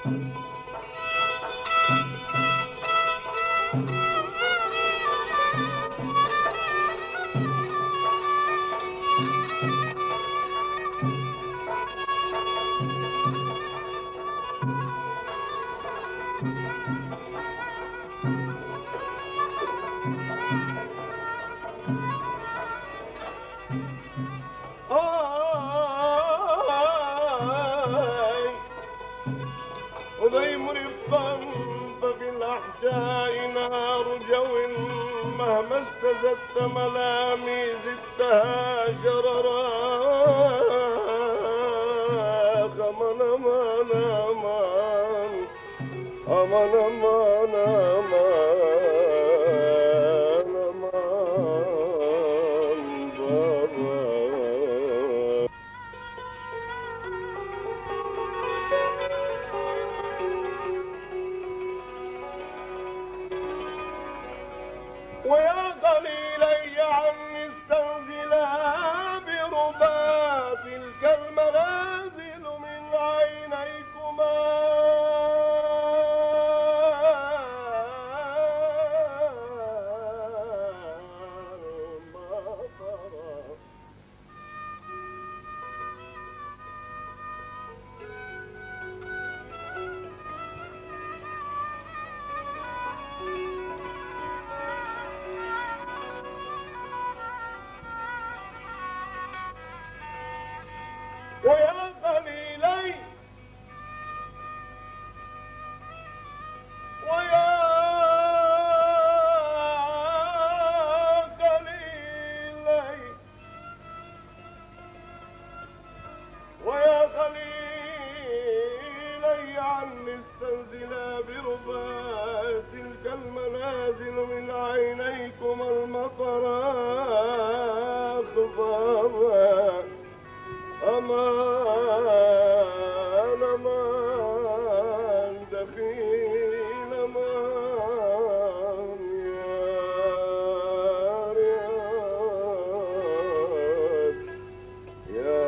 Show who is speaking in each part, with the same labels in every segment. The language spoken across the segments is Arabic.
Speaker 1: وضيمر الطنب بالأحجاء نار جو مهما استزدت ملامي زدتها شررا أمان أمان أمان أمان أمان أمان أمان بابا ويا قليلي عني استنزلا بربات تلك المنازل من عينيكما ويا قليلي ويا قليلي ويا قليلي عني استنزلا بربات تلك المنازل من عينيكم المطرات ضرا أمان أمان دفين أمان يا رياض يا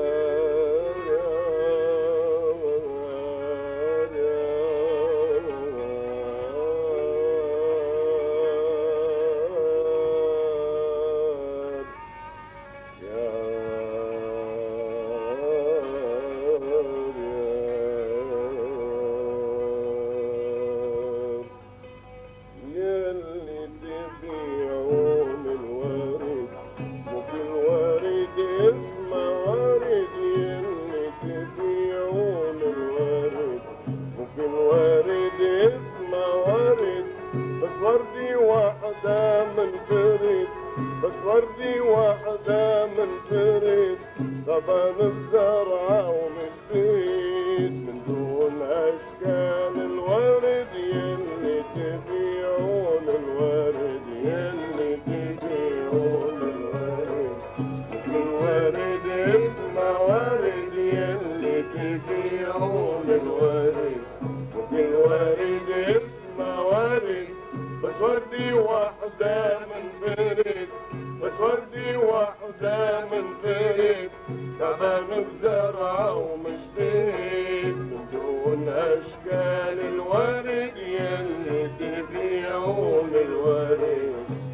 Speaker 1: وردي واحدة من فريد بس وردي واحدة من فريد طبعا الزرعة ومشيت من دون أشكال الورد يلي تبيعون الورد يلي تبيعون الورد مثل ورد اسمه ورد يلي تبيعون الورد مثل ورد اسمه ورد بس وردي واحدة من فريد بس وردي واحدة من فريد كمان الزرعة ومشتيت من دون أشكال الورد يلي تبيعون الورد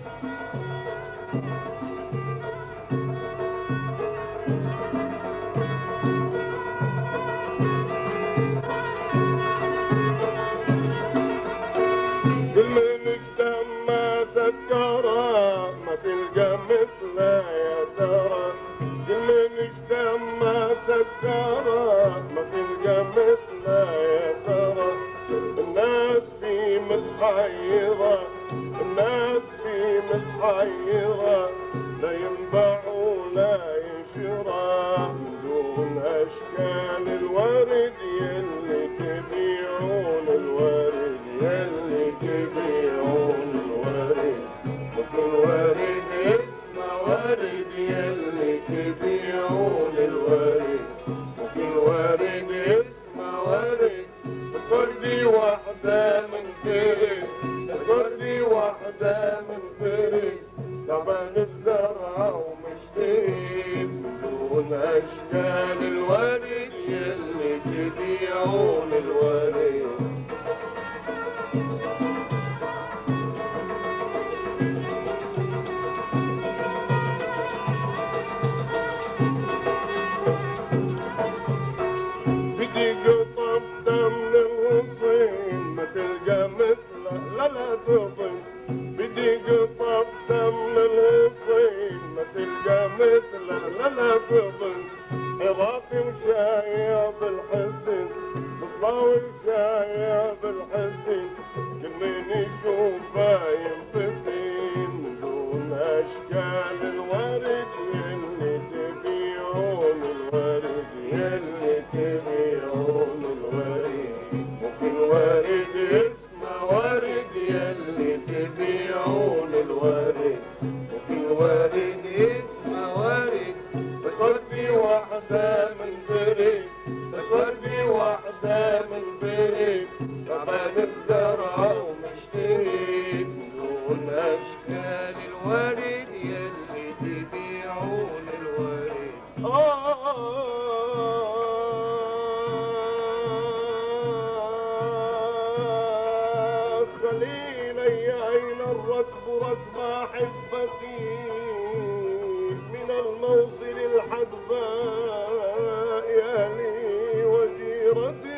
Speaker 1: سكرة ما تلقى مثلها يا ترى كل نجتمع سكرة ما تلقى مثلها يا ترى الناس في متحيرة الناس في متحيرة لا ينباع ولا يشرى من دون أشكال الورد يلي تبيعون الورد يلي تبيعون الورد اسمه ورد يلي تبيعون الورد وكل ورد اسمه ورد بس وردي واحدة من فريد بس وردي واحدة من فريد طبعا الزرعة ومشتيت من دون أشكال الورد يلي تبيعون الورد والجاية بالحزن كل من يشوفها ينفتن دون أشكال الورد يلي تبيعون الورد يلي تبيعون الورد وكل ورد اسمه ورد يلي تبيعون الورد وكل ورد اسمه ورد بس وردي واحدة من بريد بس وردي واحدة من بريد تعبان بزرعة ومشتري دون أشكال الورد يلي تبيعون الورد خليلي أين الركب ركب أحبتي من الموصل الحدباء يا لي وجيرتي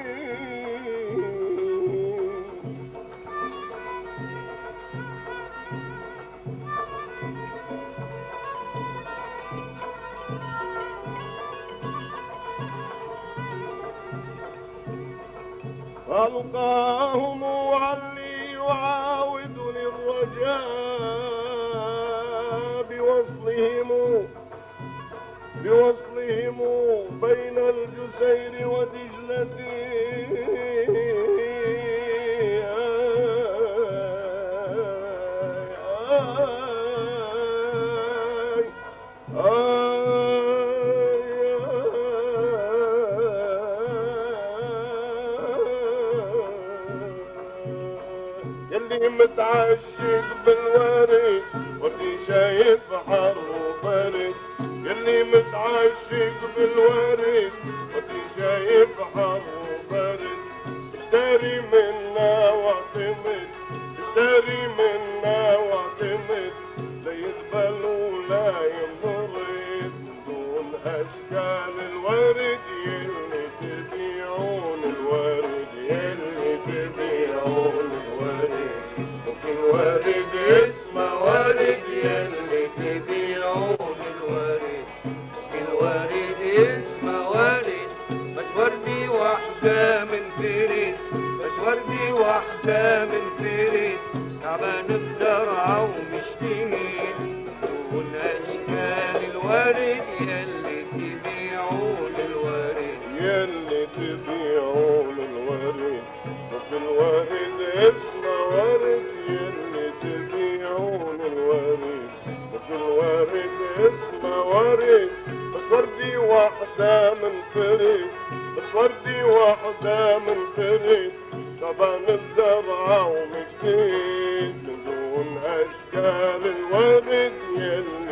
Speaker 1: ألقاهم وعلي يعاودني الرجاء بوصلهم بين الجسير ودجلتي يلي متعشق بالورد وردي شايف حر وبرد يلي متعشق بالورد وردي شايف حر وبرد اشتري منا واعتمد اشتري منا واعتمد لا يقبل ولا ينضرب دون اشكال الورد يلي تبيعون الورد يلي تبيعون الورد وكل ورد اسمه ورد يلي تبيعون الورد وكل ورد اسمه ورد بس وردي واحدة من فريد بس وردي واحدة من فريد تعبان بزرعة ومشتمل دون أشكال الورد يلي تبيعون الورد يلي تبيعون الورد وكل ورد اسمه ورد يلي تبيعون الورد وكل ورد اسمه ورد بس وردي واحدة من فريد بس وردي واحدة من فريد طبعا الزرعة ومجديد من دون أشكال الورد يلي